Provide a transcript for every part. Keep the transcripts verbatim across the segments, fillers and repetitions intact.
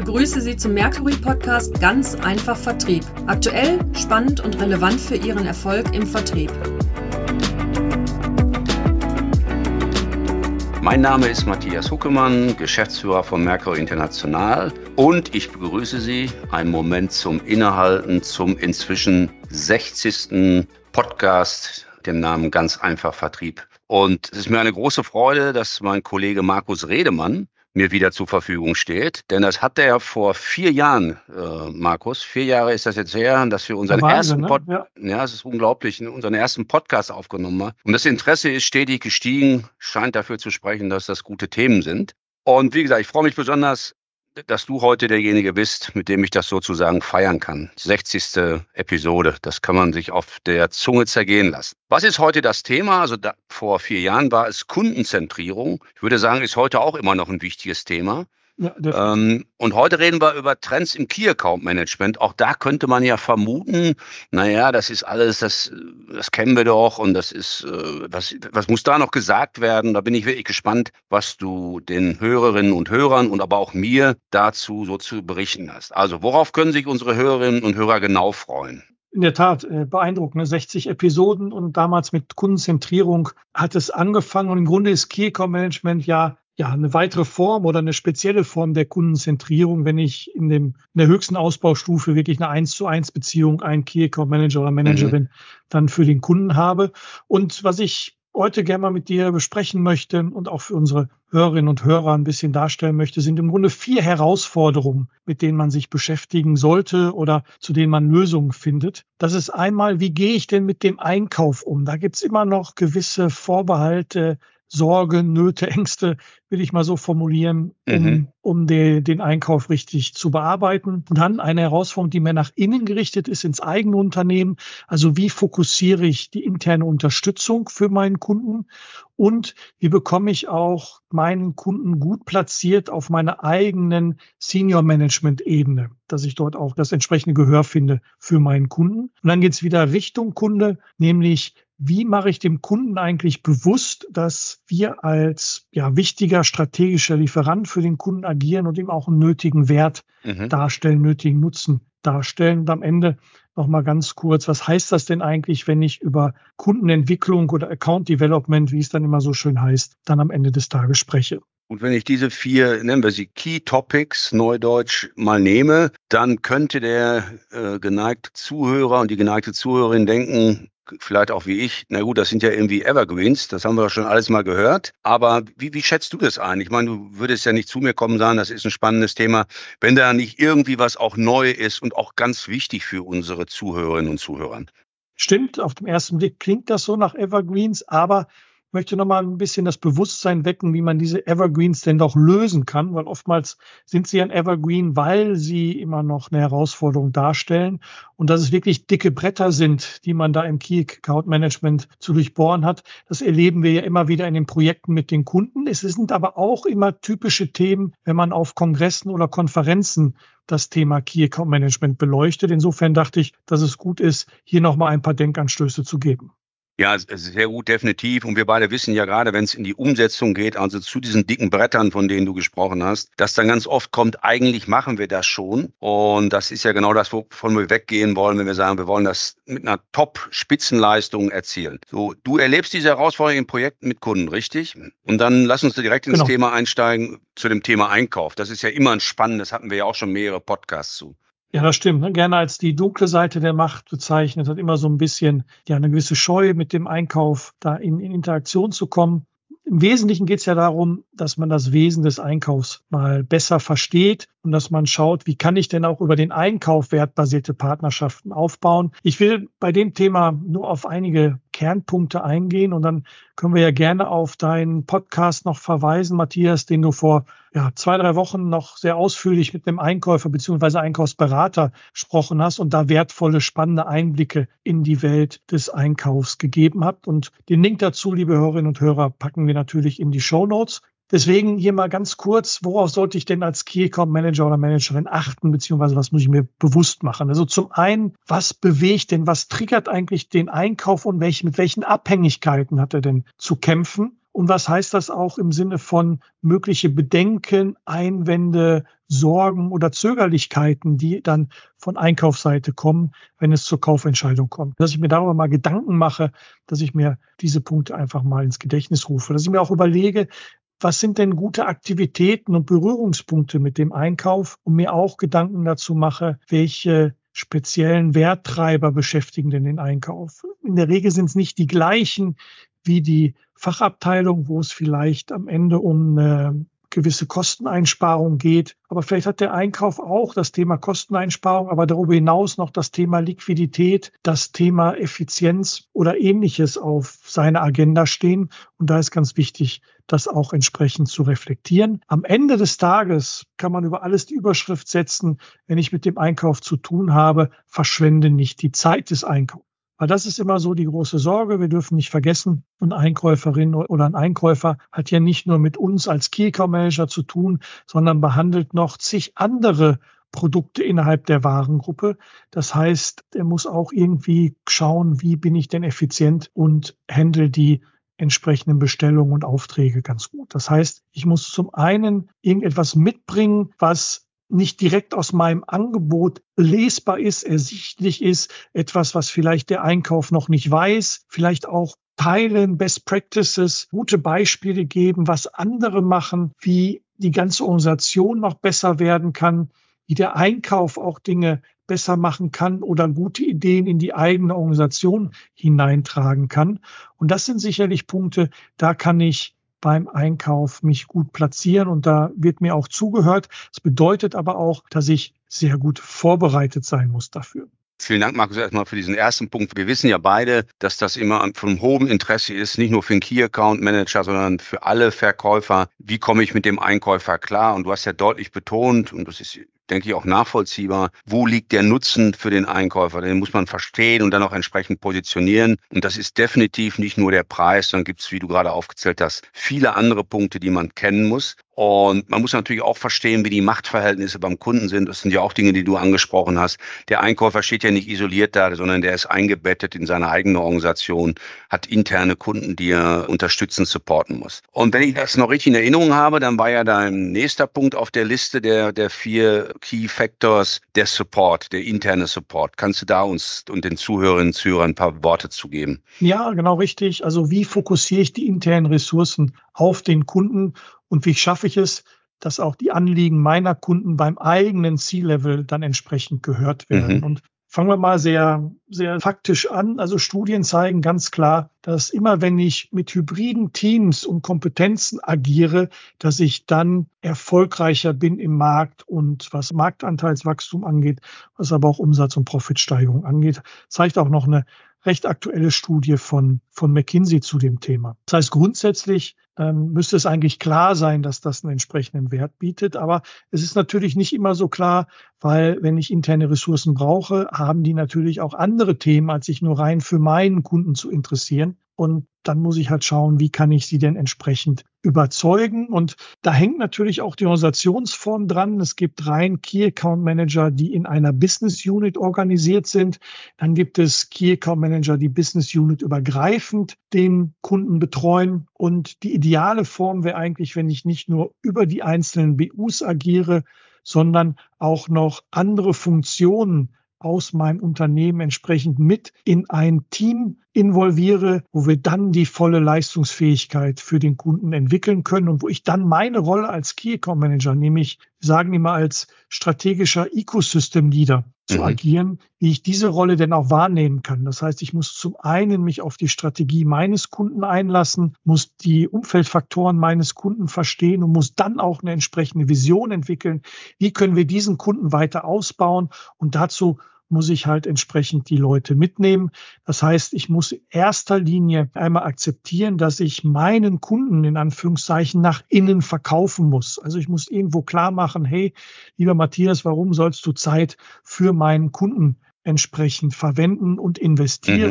begrüße Sie zum Mercury-Podcast Ganz einfach Vertrieb. Aktuell, spannend und relevant für Ihren Erfolg im Vertrieb. Mein Name ist Matthias Huckemann, Geschäftsführer von Mercury International, und ich begrüße Sie einen Moment zum Innehalten zum inzwischen sechzigsten Podcast, dem Namen Ganz einfach Vertrieb. Und es ist mir eine große Freude, dass mein Kollege Markus Redemann mir wieder zur Verfügung steht. Denn das hat er vor vier Jahren, äh, Markus, vier Jahre ist das jetzt her, dass wir unseren Wahnsinn, ersten Pod- ne? Ja. ja, es ist unglaublich, unseren ersten Podcast aufgenommen haben. Und das Interesse ist stetig gestiegen, scheint dafür zu sprechen, dass das gute Themen sind. Und wie gesagt, ich freue mich besonders, dass du heute derjenige bist, mit dem ich das sozusagen feiern kann. sechzigste Episode, das kann man sich auf der Zunge zergehen lassen. Was ist heute das Thema? Also da, vor vier Jahren war es Kundenzentrierung. Ich würde sagen, ist heute auch immer noch ein wichtiges Thema. Ja, ähm, und heute reden wir über Trends im Key Account Management. Auch da könnte man ja vermuten, naja, das ist alles, das, das kennen wir doch, und das ist, äh, was, was muss da noch gesagt werden? Da bin ich wirklich gespannt, was du den Hörerinnen und Hörern und aber auch mir dazu so zu berichten hast. Also, worauf können sich unsere Hörerinnen und Hörer genau freuen? In der Tat, äh, beeindruckend, sechzig Episoden, und damals mit Kundenzentrierung hat es angefangen, und im Grunde ist Key Account Management ja Ja, eine weitere Form oder eine spezielle Form der Kundenzentrierung, wenn ich in dem in der höchsten Ausbaustufe wirklich eine eins zu eins Beziehung, einen Key Account Manager oder Managerin mhm. dann für den Kunden habe. Und was ich heute gerne mal mit dir besprechen möchte und auch für unsere Hörerinnen und Hörer ein bisschen darstellen möchte, sind im Grunde vier Herausforderungen, mit denen man sich beschäftigen sollte oder zu denen man Lösungen findet. Das ist einmal, wie gehe ich denn mit dem Einkauf um? Da gibt's immer noch gewisse Vorbehalte, Sorge, Nöte, Ängste, will ich mal so formulieren, um, mhm. um de, den Einkauf richtig zu bearbeiten. Und dann eine Herausforderung, die mehr nach innen gerichtet ist, ins eigene Unternehmen. Also wie fokussiere ich die interne Unterstützung für meinen Kunden? Und wie bekomme ich auch meinen Kunden gut platziert auf meiner eigenen Senior-Management-Ebene, dass ich dort auch das entsprechende Gehör finde für meinen Kunden. Und dann geht es wieder Richtung Kunde, nämlich wie mache ich dem Kunden eigentlich bewusst, dass wir als ja, wichtiger strategischer Lieferant für den Kunden agieren und ihm auch einen nötigen Wert mhm. darstellen, nötigen Nutzen darstellen. Und am Ende nochmal ganz kurz, was heißt das denn eigentlich, wenn ich über Kundenentwicklung oder Account Development, wie es dann immer so schön heißt, dann am Ende des Tages spreche? Und wenn ich diese vier, nennen wir sie Key Topics, Neudeutsch, mal nehme, dann könnte der äh, geneigte Zuhörer und die geneigte Zuhörerin denken, vielleicht auch wie ich, na gut, das sind ja irgendwie Evergreens, das haben wir doch schon alles mal gehört. Aber wie, wie schätzt du das ein? Ich meine, du würdest ja nicht zu mir kommen und sagen, das ist ein spannendes Thema, wenn da nicht irgendwie was auch neu ist und auch ganz wichtig für unsere Zuhörerinnen und Zuhörer. Stimmt, auf den ersten Blick klingt das so nach Evergreens, aber ich möchte noch mal ein bisschen das Bewusstsein wecken, wie man diese Evergreens denn doch lösen kann, weil oftmals sind sie ein Evergreen, weil sie immer noch eine Herausforderung darstellen und dass es wirklich dicke Bretter sind, die man da im Key Account Management zu durchbohren hat. Das erleben wir ja immer wieder in den Projekten mit den Kunden. Es sind aber auch immer typische Themen, wenn man auf Kongressen oder Konferenzen das Thema Key Account Management beleuchtet. Insofern dachte ich, dass es gut ist, hier noch mal ein paar Denkanstöße zu geben. Ja, sehr gut, definitiv. Und wir beide wissen ja gerade, wenn es in die Umsetzung geht, also zu diesen dicken Brettern, von denen du gesprochen hast, dass dann ganz oft kommt, eigentlich machen wir das schon. Und das ist ja genau das, wovon wir weggehen wollen, wenn wir sagen, wir wollen das mit einer Top-Spitzenleistung erzielen. So, du erlebst diese Herausforderung in Projekten mit Kunden, richtig? Und dann lass uns direkt ins genau. Thema einsteigen, zu dem Thema Einkauf. Das ist ja immer ein spannendes, hatten wir ja auch schon mehrere Podcasts zu. Ja, das stimmt. Ne? Gerne als die dunkle Seite der Macht bezeichnet, hat immer so ein bisschen ja eine gewisse Scheu mit dem Einkauf, da in, in Interaktion zu kommen. Im Wesentlichen geht es ja darum, dass man das Wesen des Einkaufs mal besser versteht und dass man schaut, wie kann ich denn auch über den Einkauf wertbasierte Partnerschaften aufbauen. Ich will bei dem Thema nur auf einige Kernpunkte eingehen und dann können wir ja gerne auf deinen Podcast noch verweisen, Matthias, den du vor ja, zwei, drei Wochen noch sehr ausführlich mit einem Einkäufer bzw. Einkaufsberater gesprochen hast und da wertvolle, spannende Einblicke in die Welt des Einkaufs gegeben habt. Und den Link dazu, liebe Hörerinnen und Hörer, packen wir natürlich in die Shownotes. Deswegen hier mal ganz kurz, worauf sollte ich denn als Key Account Manager oder Managerin achten, beziehungsweise was muss ich mir bewusst machen? Also zum einen, was bewegt denn, was triggert eigentlich den Einkauf und welch, mit welchen Abhängigkeiten hat er denn zu kämpfen? Und was heißt das auch im Sinne von mögliche Bedenken, Einwände, Sorgen oder Zögerlichkeiten, die dann von Einkaufsseite kommen, wenn es zur Kaufentscheidung kommt. Dass ich mir darüber mal Gedanken mache, dass ich mir diese Punkte einfach mal ins Gedächtnis rufe. Dass ich mir auch überlege, was sind denn gute Aktivitäten und Berührungspunkte mit dem Einkauf und mir auch Gedanken dazu mache, welche speziellen Werttreiber beschäftigen denn den Einkauf. In der Regel sind es nicht die gleichen wie die Fachabteilung, wo es vielleicht am Ende um eine gewisse Kosteneinsparung geht. Aber vielleicht hat der Einkauf auch das Thema Kosteneinsparung, aber darüber hinaus noch das Thema Liquidität, das Thema Effizienz oder Ähnliches auf seiner Agenda stehen. Und da ist ganz wichtig, das auch entsprechend zu reflektieren. Am Ende des Tages kann man über alles die Überschrift setzen, wenn ich mit dem Einkauf zu tun habe, verschwende nicht die Zeit des Einkaufs. Weil das ist immer so die große Sorge. Wir dürfen nicht vergessen, eine Einkäuferin oder ein Einkäufer hat ja nicht nur mit uns als Key Account Manager zu tun, sondern behandelt noch zig andere Produkte innerhalb der Warengruppe. Das heißt, er muss auch irgendwie schauen, wie bin ich denn effizient und handle die entsprechenden Bestellungen und Aufträge ganz gut. Das heißt, ich muss zum einen irgendetwas mitbringen, was nicht direkt aus meinem Angebot lesbar ist, ersichtlich ist, etwas, was vielleicht der Einkauf noch nicht weiß, vielleicht auch teilen, Best Practices, gute Beispiele geben, was andere machen, wie die ganze Organisation noch besser werden kann, wie der Einkauf auch Dinge besser machen kann oder gute Ideen in die eigene Organisation hineintragen kann. Und das sind sicherlich Punkte, da kann ich beim Einkauf mich gut platzieren und da wird mir auch zugehört. Das bedeutet aber auch, dass ich sehr gut vorbereitet sein muss dafür. Vielen Dank, Markus, erstmal für diesen ersten Punkt. Wir wissen ja beide, dass das immer von hohem Interesse ist, nicht nur für den Key Account Manager, sondern für alle Verkäufer. Wie komme ich mit dem Einkäufer klar? Und du hast ja deutlich betont, und das ist, denke ich, auch nachvollziehbar, wo liegt der Nutzen für den Einkäufer? Den muss man verstehen und dann auch entsprechend positionieren. Und das ist definitiv nicht nur der Preis, sondern gibt es, wie du gerade aufgezählt hast, viele andere Punkte, die man kennen muss. Und man muss natürlich auch verstehen, wie die Machtverhältnisse beim Kunden sind. Das sind ja auch Dinge, die du angesprochen hast. Der Einkäufer steht ja nicht isoliert da, sondern der ist eingebettet in seine eigene Organisation, hat interne Kunden, die er unterstützen, supporten muss. Und wenn ich das noch richtig in Erinnerung habe, dann war ja dein nächster Punkt auf der Liste der, der vier Key Factors der Support, der interne Support. Kannst du da uns und den Zuhörerinnen und Zuhörern ein paar Worte zu geben? Ja, genau richtig. Also wie fokussiere ich die internen Ressourcen auf den Kunden? Und wie schaffe ich es, dass auch die Anliegen meiner Kunden beim eigenen C-Level dann entsprechend gehört werden? Mhm. Und fangen wir mal sehr, sehr faktisch an. Also Studien zeigen ganz klar, dass immer wenn ich mit hybriden Teams und Kompetenzen agiere, dass ich dann erfolgreicher bin im Markt und was Marktanteilswachstum angeht, was aber auch Umsatz- und Profitsteigerung angeht, zeigt auch noch eine recht aktuelle Studie von, von McKinsey zu dem Thema. Das heißt, grundsätzlich ähm, müsste es eigentlich klar sein, dass das einen entsprechenden Wert bietet. Aber es ist natürlich nicht immer so klar, weil wenn ich interne Ressourcen brauche, haben die natürlich auch andere Themen, als sich nur rein für meinen Kunden zu interessieren. Und dann muss ich halt schauen, wie kann ich sie denn entsprechend überzeugen. Und da hängt natürlich auch die Organisationsform dran. Es gibt rein Key Account Manager, die in einer Business Unit organisiert sind. Dann gibt es Key Account Manager, die Business Unit übergreifend den Kunden betreuen. Und die ideale Form wäre eigentlich, wenn ich nicht nur über die einzelnen B Us agiere, sondern auch noch andere Funktionen aus meinem Unternehmen entsprechend mit in ein Team involviere, wo wir dann die volle Leistungsfähigkeit für den Kunden entwickeln können und wo ich dann meine Rolle als Key Account Manager, nämlich, wir sagen immer als strategischer Ecosystem Leader zu mhm. agieren, wie ich diese Rolle denn auch wahrnehmen kann. Das heißt, ich muss zum einen mich auf die Strategie meines Kunden einlassen, muss die Umfeldfaktoren meines Kunden verstehen und muss dann auch eine entsprechende Vision entwickeln. Wie können wir diesen Kunden weiter ausbauen? Und dazu muss ich halt entsprechend die Leute mitnehmen. Das heißt, ich muss in erster Linie einmal akzeptieren, dass ich meinen Kunden in Anführungszeichen nach innen verkaufen muss. Also ich muss irgendwo klar machen, hey, lieber Matthias, warum sollst du Zeit für meinen Kunden entsprechend verwenden und investieren? Mhm.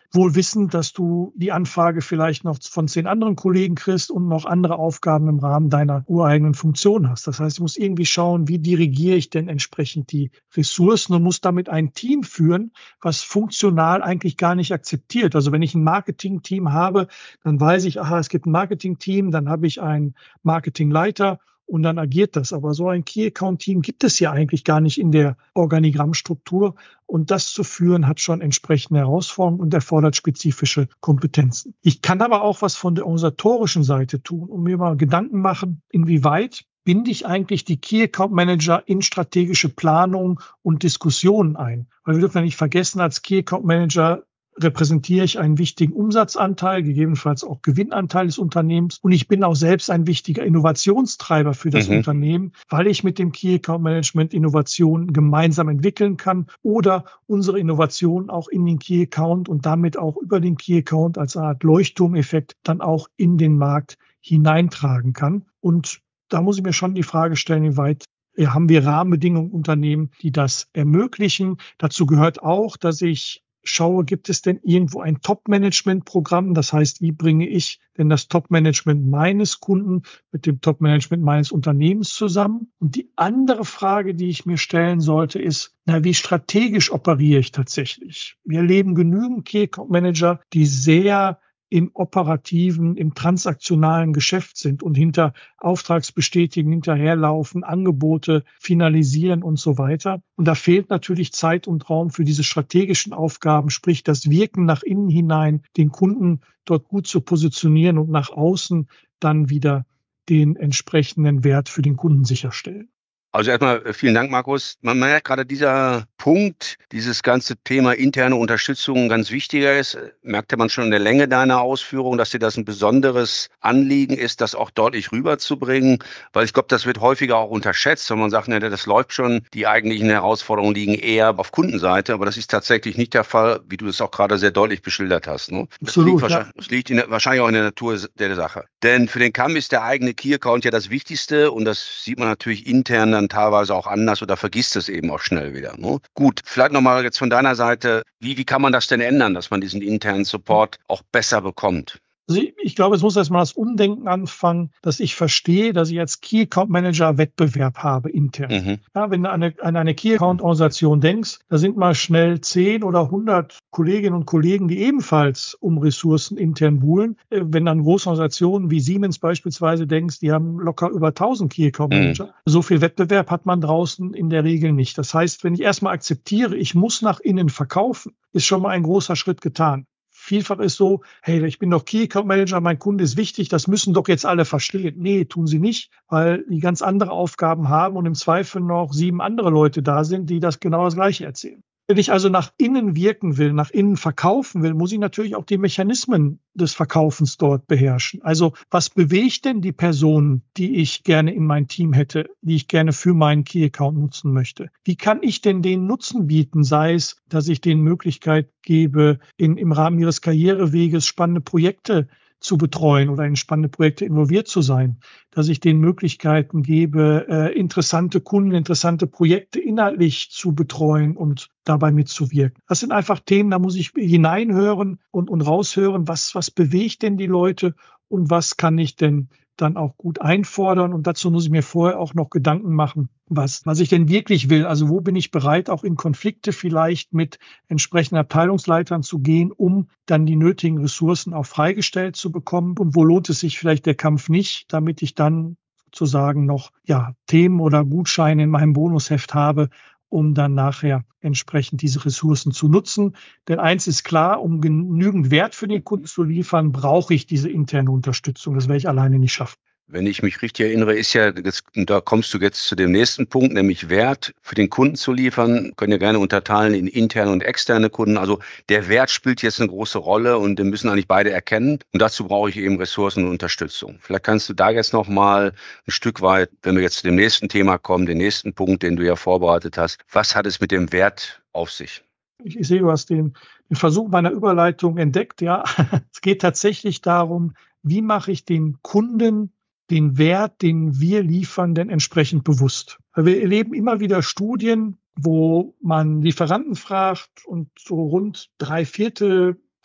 wohl wissend, dass du die Anfrage vielleicht noch von zehn anderen Kollegen kriegst und noch andere Aufgaben im Rahmen deiner ureigenen Funktion hast. Das heißt, du musst irgendwie schauen, wie dirigiere ich denn entsprechend die Ressourcen und muss damit ein Team führen, was funktional eigentlich gar nicht akzeptiert. Also wenn ich ein Marketing-Team habe, dann weiß ich, aha, es gibt ein Marketing-Team, dann habe ich einen Marketingleiter und dann agiert das. Aber so ein Key-Account-Team gibt es ja eigentlich gar nicht in der Organigrammstruktur. Und das zu führen hat schon entsprechende Herausforderungen und erfordert spezifische Kompetenzen. Ich kann aber auch was von der organisatorischen Seite tun und mir mal Gedanken machen, inwieweit binde ich eigentlich die Key Account Manager in strategische Planung und Diskussionen ein. Weil wir dürfen ja nicht vergessen, als Key Account Manager repräsentiere ich einen wichtigen Umsatzanteil, gegebenenfalls auch Gewinnanteil des Unternehmens. Und ich bin auch selbst ein wichtiger Innovationstreiber für das mhm. Unternehmen, weil ich mit dem Key Account Management Innovationen gemeinsam entwickeln kann oder unsere Innovationen auch in den Key Account und damit auch über den Key Account als eine Art Leuchtturmeffekt dann auch in den Markt hineintragen kann. Und da muss ich mir schon die Frage stellen, wie weit haben wir Rahmenbedingungen im Unternehmen, die das ermöglichen. Dazu gehört auch, dass ich schaue, gibt es denn irgendwo ein Top-Management-Programm? Das heißt, wie bringe ich denn das Top-Management meines Kunden mit dem Top-Management meines Unternehmens zusammen? Und die andere Frage, die ich mir stellen sollte, ist, na, wie strategisch operiere ich tatsächlich? Wir erleben genügend Key-Account-Manager, die sehr im operativen, im transaktionalen Geschäft sind und hinter Auftragsbestätigen hinterherlaufen, Angebote finalisieren und so weiter. Und da fehlt natürlich Zeit und Raum für diese strategischen Aufgaben, sprich das Wirken nach innen hinein, den Kunden dort gut zu positionieren und nach außen dann wieder den entsprechenden Wert für den Kunden sicherstellen. Also erstmal vielen Dank, Markus. Man merkt gerade, dieser Punkt, dieses ganze Thema interne Unterstützung ganz wichtiger ist. Merkte man schon in der Länge deiner Ausführung, dass dir das ein besonderes Anliegen ist, das auch deutlich rüberzubringen? Weil ich glaube, das wird häufiger auch unterschätzt, wenn man sagt, ne, das läuft schon. Die eigentlichen Herausforderungen liegen eher auf Kundenseite, aber das ist tatsächlich nicht der Fall, wie du es auch gerade sehr deutlich beschildert hast. Ne? Das Absolut, liegt, wahrscheinlich, ja. das liegt in der, wahrscheinlich auch in der Natur der Sache. Denn für den Kamm ist der eigene Key-Account ja das Wichtigste und das sieht man natürlich intern dann teilweise auch anders oder vergisst es eben auch schnell wieder. Ne? Gut, vielleicht nochmal jetzt von deiner Seite, wie, wie kann man das denn ändern, dass man diesen internen Support auch besser bekommt? Also ich, ich glaube, es muss erstmal das Umdenken anfangen, dass ich verstehe, dass ich als Key Account Manager Wettbewerb habe intern. Mhm. Ja, wenn du an eine, an eine Key Account Organisation denkst, da sind mal schnell zehn oder hundert Kolleginnen und Kollegen, die ebenfalls um Ressourcen intern buhlen. Wenn du an große Organisationen wie Siemens beispielsweise denkst, die haben locker über tausend Key Account Manager. Mhm. So viel Wettbewerb hat man draußen in der Regel nicht. Das heißt, wenn ich erstmal akzeptiere, ich muss nach innen verkaufen, ist schon mal ein großer Schritt getan. Vielfach ist so, hey, ich bin doch Key Account Manager, mein Kunde ist wichtig, das müssen doch jetzt alle verstehen. Nee, tun sie nicht, weil die ganz andere Aufgaben haben und im Zweifel noch sieben andere Leute da sind, die das genau das Gleiche erzählen. Wenn ich also nach innen wirken will, nach innen verkaufen will, muss ich natürlich auch die Mechanismen des Verkaufens dort beherrschen. Also was bewegt denn die Personen, die ich gerne in mein Team hätte, die ich gerne für meinen Key-Account nutzen möchte? Wie kann ich denn denen Nutzen bieten? Sei es, dass ich denen Möglichkeit gebe, in, im Rahmen ihres Karriereweges spannende Projekte zu betreuen oder in spannende Projekte involviert zu sein, dass ich denen Möglichkeiten gebe, äh, interessante Kunden, interessante Projekte inhaltlich zu betreuen und dabei mitzuwirken. Das sind einfach Themen, da muss ich hineinhören und, und raushören, was, was bewegt denn die Leute und was kann ich denn dann auch gut einfordern. Und dazu muss ich mir vorher auch noch Gedanken machen, was, was ich denn wirklich will. Also wo bin ich bereit, auch in Konflikte vielleicht mit entsprechenden Abteilungsleitern zu gehen, um dann die nötigen Ressourcen auch freigestellt zu bekommen. Und wo lohnt es sich vielleicht der Kampf nicht, damit ich dann sozusagen noch ja, Themen oder Gutscheine in meinem Bonusheft habe, um dann nachher entsprechend diese Ressourcen zu nutzen. Denn eins ist klar, um genügend Wert für den Kunden zu liefern, brauche ich diese interne Unterstützung. Das werde ich alleine nicht schaffen. Wenn ich mich richtig erinnere, ist ja, das, da kommst du jetzt zu dem nächsten Punkt, nämlich Wert für den Kunden zu liefern. Können ja gerne unterteilen in interne und externe Kunden. Also der Wert spielt jetzt eine große Rolle und den müssen eigentlich beide erkennen. Und dazu brauche ich eben Ressourcen und Unterstützung. Vielleicht kannst du da jetzt nochmal ein Stück weit, wenn wir jetzt zu dem nächsten Thema kommen, den nächsten Punkt, den du ja vorbereitet hast. Was hat es mit dem Wert auf sich? Ich, ich sehe, du hast den, den Versuch meiner Überleitung entdeckt. Ja, es geht tatsächlich darum, wie mache ich den Kunden den Wert, den wir liefern, denn entsprechend bewusst. Weil wir erleben immer wieder Studien, wo man Lieferanten fragt und so rund drei Viertel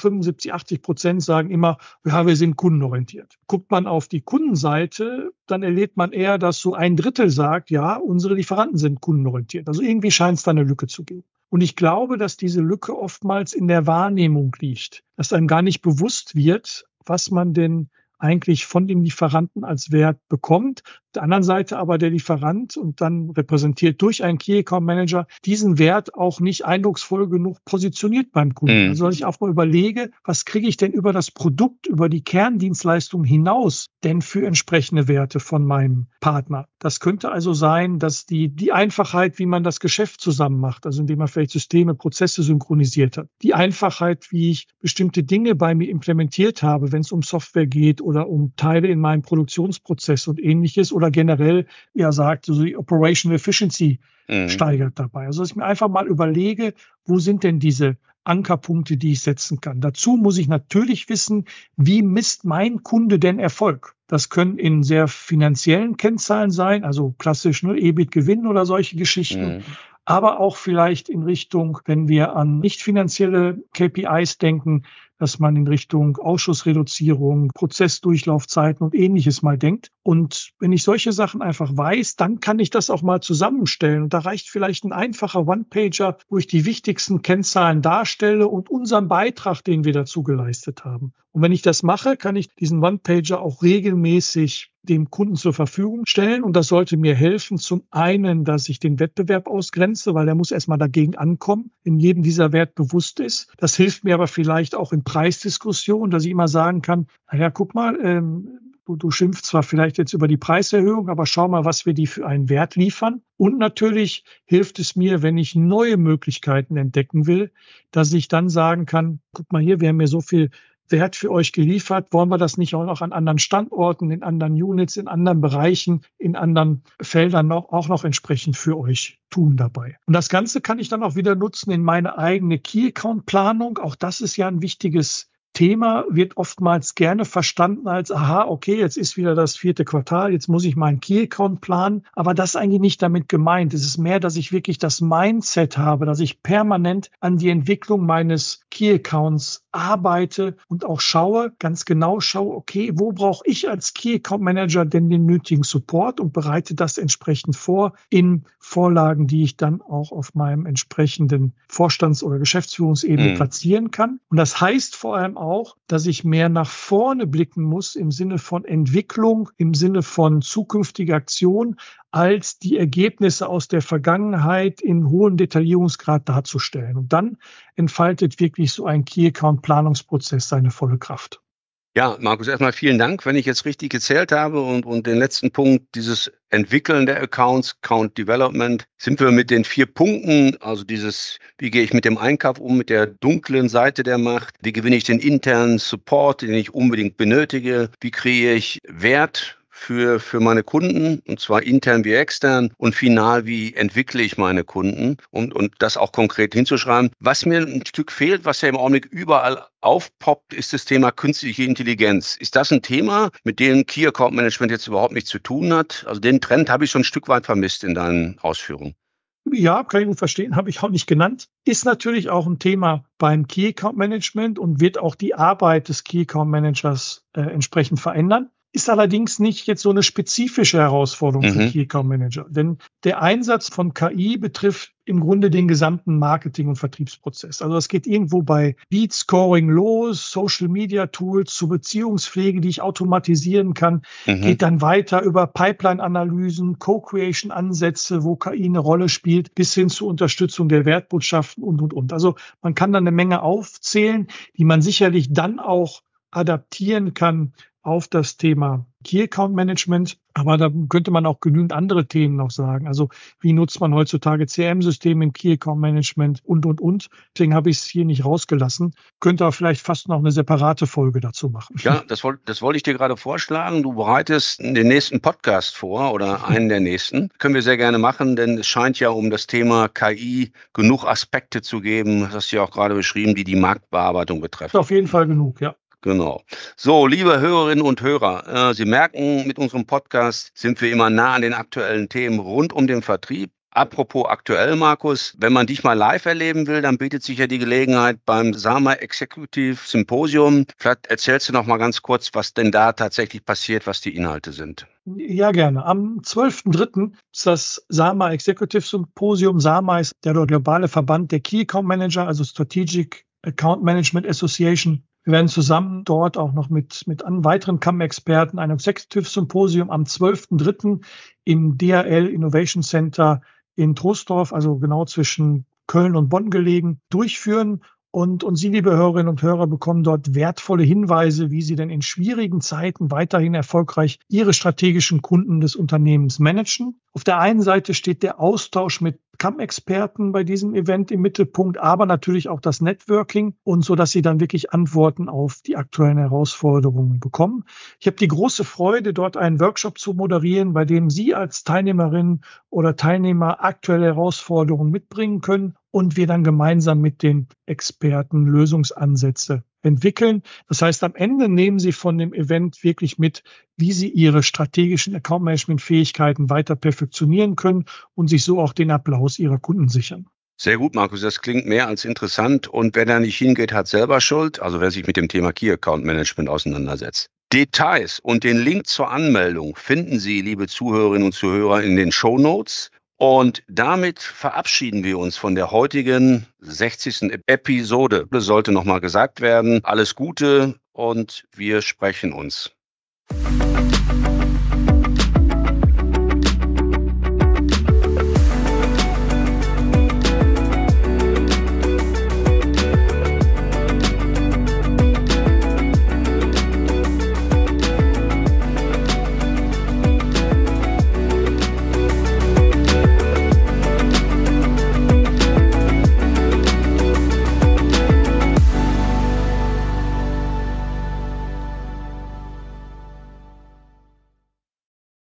fünfundsiebzig, achtzig Prozent sagen immer, ja, wir sind kundenorientiert. Guckt man auf die Kundenseite, dann erlebt man eher, dass so ein Drittel sagt, ja, unsere Lieferanten sind kundenorientiert. Also irgendwie scheint es da eine Lücke zu geben. Und ich glaube, dass diese Lücke oftmals in der Wahrnehmung liegt, dass einem gar nicht bewusst wird, was man denn eigentlich von dem Lieferanten als Wert bekommt. Auf der anderen Seite aber der Lieferant und dann repräsentiert durch einen Key Account Manager diesen Wert auch nicht eindrucksvoll genug positioniert beim Kunden. Mhm. Also ich auch mal überlege, was kriege ich denn über das Produkt, über die Kerndienstleistung hinaus denn für entsprechende Werte von meinem Partner? Das könnte also sein, dass die, die Einfachheit, wie man das Geschäft zusammen macht, also indem man vielleicht Systeme, Prozesse synchronisiert hat, die Einfachheit, wie ich bestimmte Dinge bei mir implementiert habe, wenn es um Software geht oder um Teile in meinem Produktionsprozess und ähnliches oder generell, wie er sagt, so die Operational Efficiency mhm. steigert dabei. Also dass ich mir einfach mal überlege, wo sind denn diese Ankerpunkte, die ich setzen kann. Dazu muss ich natürlich wissen, wie misst mein Kunde denn Erfolg? Das können in sehr finanziellen Kennzahlen sein, also klassisch ne, E B I T-Gewinn oder solche Geschichten. Mhm. Aber auch vielleicht in Richtung, wenn wir an nicht finanzielle K P Is denken, dass man in Richtung Ausschussreduzierung, Prozessdurchlaufzeiten und Ähnliches mal denkt. Und wenn ich solche Sachen einfach weiß, dann kann ich das auch mal zusammenstellen. Und da reicht vielleicht ein einfacher One-Pager, wo ich die wichtigsten Kennzahlen darstelle und unseren Beitrag, den wir dazu geleistet haben. Und wenn ich das mache, kann ich diesen One-Pager auch regelmäßig dem Kunden zur Verfügung stellen. Und das sollte mir helfen, zum einen, dass ich den Wettbewerb ausgrenze, weil der muss erstmal dagegen ankommen, wenn jedem dieser Wert bewusst ist. Das hilft mir aber vielleicht auch in Preisdiskussionen, dass ich immer sagen kann, naja, guck mal, ähm, du, du schimpfst zwar vielleicht jetzt über die Preiserhöhung, aber schau mal, was wir die für einen Wert liefern. Und natürlich hilft es mir, wenn ich neue Möglichkeiten entdecken will, dass ich dann sagen kann, guck mal hier, wir haben mir so viel Wert für euch geliefert, wollen wir das nicht auch noch an anderen Standorten, in anderen Units, in anderen Bereichen, in anderen Feldern noch, auch noch entsprechend für euch tun dabei. Und das Ganze kann ich dann auch wieder nutzen in meine eigene Key-Account-Planung. Auch das ist ja ein wichtiges Thema, wird oftmals gerne verstanden als, aha, okay, jetzt ist wieder das vierte Quartal, jetzt muss ich meinen Key-Account planen. Aber das ist eigentlich nicht damit gemeint. Es ist mehr, dass ich wirklich das Mindset habe, dass ich permanent an die Entwicklung meines Key-Accounts arbeite und auch schaue, ganz genau schaue, okay, wo brauche ich als Key-Account-Manager denn den nötigen Support und bereite das entsprechend vor in Vorlagen, die ich dann auch auf meinem entsprechenden Vorstands- oder Geschäftsführungsebene mhm. platzieren kann. Und das heißt vor allem auch, dass ich mehr nach vorne blicken muss im Sinne von Entwicklung, im Sinne von zukünftiger Aktion, als die Ergebnisse aus der Vergangenheit in hohem Detaillierungsgrad darzustellen. Und dann entfaltet wirklich so ein Key-Account-Planungsprozess seine volle Kraft. Ja, Markus, erstmal vielen Dank. Wenn ich jetzt richtig gezählt habe und, und den letzten Punkt, dieses Entwickeln der Accounts, Account Development, sind wir mit den vier Punkten, also dieses, wie gehe ich mit dem Einkauf um, mit der dunklen Seite der Macht, wie gewinne ich den internen Support, den ich unbedingt benötige, wie kriege ich Wert für, für meine Kunden, und zwar intern wie extern, und final, wie entwickle ich meine Kunden, und, und das auch konkret hinzuschreiben. Was mir ein Stück fehlt, was ja im Augenblick überall aufpoppt, ist das Thema künstliche Intelligenz. Ist das ein Thema, mit dem Key Account Management jetzt überhaupt nichts zu tun hat? Also den Trend habe ich schon ein Stück weit vermisst in deinen Ausführungen. Ja, kann ich gut verstehen, habe ich auch nicht genannt. Ist natürlich auch ein Thema beim Key Account Management und wird auch die Arbeit des Key Account Managers äh, entsprechend verändern. Ist allerdings nicht jetzt so eine spezifische Herausforderung mhm. für Key Account Manager. Denn der Einsatz von K I betrifft im Grunde den gesamten Marketing- und Vertriebsprozess. Also es geht irgendwo bei Lead Scoring los, Social Media Tools zur Beziehungspflege, die ich automatisieren kann, mhm. geht dann weiter über Pipeline-Analysen, Co-Creation-Ansätze, wo K I eine Rolle spielt, bis hin zur Unterstützung der Wertbotschaften und, und, und. Also man kann da eine Menge aufzählen, die man sicherlich dann auch adaptieren kann auf das Thema Key Account Management. Aber da könnte man auch genügend andere Themen noch sagen. Also wie nutzt man heutzutage C R M-Systeme im Key Account Management und, und, und. Deswegen habe ich es hier nicht rausgelassen. Könnte aber vielleicht fast noch eine separate Folge dazu machen. Ja, das, wollt, das wollte ich dir gerade vorschlagen. Du bereitest den nächsten Podcast vor oder einen der nächsten. Können wir sehr gerne machen, denn es scheint ja um das Thema K I genug Aspekte zu geben, das hast du ja auch gerade beschrieben, die die Marktbearbeitung betreffen. Auf jeden Fall genug, ja. Genau. So, liebe Hörerinnen und Hörer, äh, Sie merken, mit unserem Podcast sind wir immer nah an den aktuellen Themen rund um den Vertrieb. Apropos aktuell, Markus, wenn man dich mal live erleben will, dann bietet sich ja die Gelegenheit beim SAMA Executive Symposium. Vielleicht erzählst du noch mal ganz kurz, was denn da tatsächlich passiert, was die Inhalte sind. Ja, gerne. Am zwölften dritten ist das SAMA Executive Symposium. SAMA ist der globale Verband der Key Account Manager, also Strategic Account Management Association. Wir werden zusammen dort auch noch mit, mit weiteren C A M-Experten ein Executive Symposium am zwölften dritten im D H L Innovation Center in Troisdorf, also genau zwischen Köln und Bonn gelegen, durchführen. Und, und Sie, liebe Hörerinnen und Hörer, bekommen dort wertvolle Hinweise, wie Sie denn in schwierigen Zeiten weiterhin erfolgreich Ihre strategischen Kunden des Unternehmens managen. Auf der einen Seite steht der Austausch mit C A M-Experten bei diesem Event im Mittelpunkt, aber natürlich auch das Networking und so, dass Sie dann wirklich Antworten auf die aktuellen Herausforderungen bekommen. Ich habe die große Freude, dort einen Workshop zu moderieren, bei dem Sie als Teilnehmerin oder Teilnehmer aktuelle Herausforderungen mitbringen können und wir dann gemeinsam mit den Experten Lösungsansätze entwickeln. Das heißt, am Ende nehmen Sie von dem Event wirklich mit, wie Sie Ihre strategischen Account-Management-Fähigkeiten weiter perfektionieren können und sich so auch den Applaus Ihrer Kunden sichern. Sehr gut, Markus, das klingt mehr als interessant. Und wer da nicht hingeht, hat selber Schuld, also wer sich mit dem Thema Key Account Management auseinandersetzt. Details und den Link zur Anmeldung finden Sie, liebe Zuhörerinnen und Zuhörer, in den Shownotes. Und damit verabschieden wir uns von der heutigen sechzigsten Episode. Das sollte nochmal gesagt werden. Alles Gute und wir sprechen uns.